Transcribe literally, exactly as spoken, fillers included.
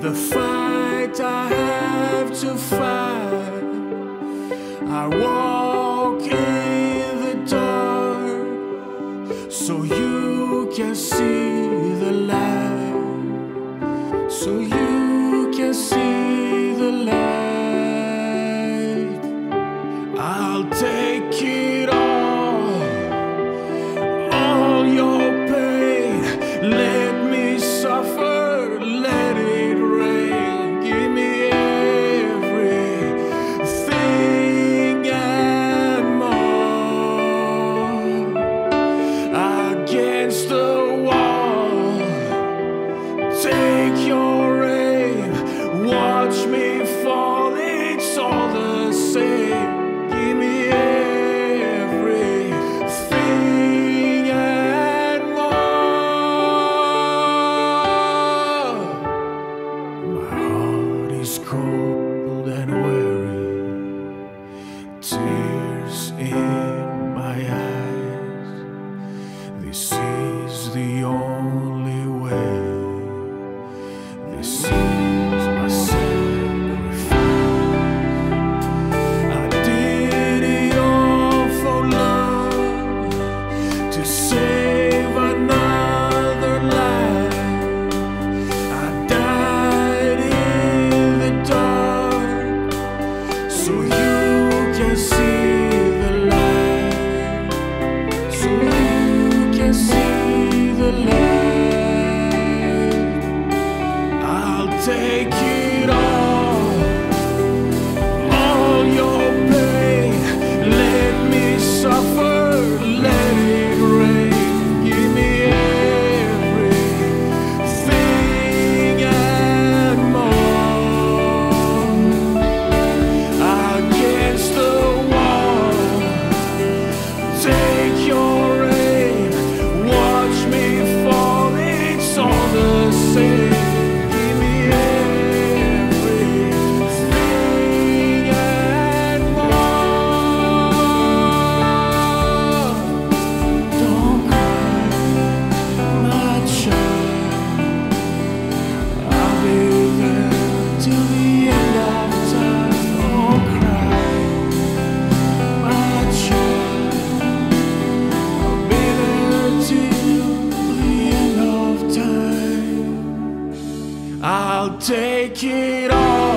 the fight I have to fight. I walk in the dark so you can see the light, so you can see the light. I'll take it all, all your pain. Let me suffer, let it rain. Give me everything and more. Against the wall, take your aim. Watch me fall, it's all the same. Give me everything and more. My heart is cold and weary, tears in my eyes. This is the only way. This is my sacrifice. I did it all for love, to save another life. I died in the dark so you can see the light, so you can see the light. I'll take it all, all your pain. Let me suffer, let it rain. Give me everything and more. Against the wall, take your aim. Watch me fall, it's all the same. Give me everything and more. Don't cry, my child. I'll be there till the end of time. Don't cry, my child. I'll be there till the end of time. I'll take it all.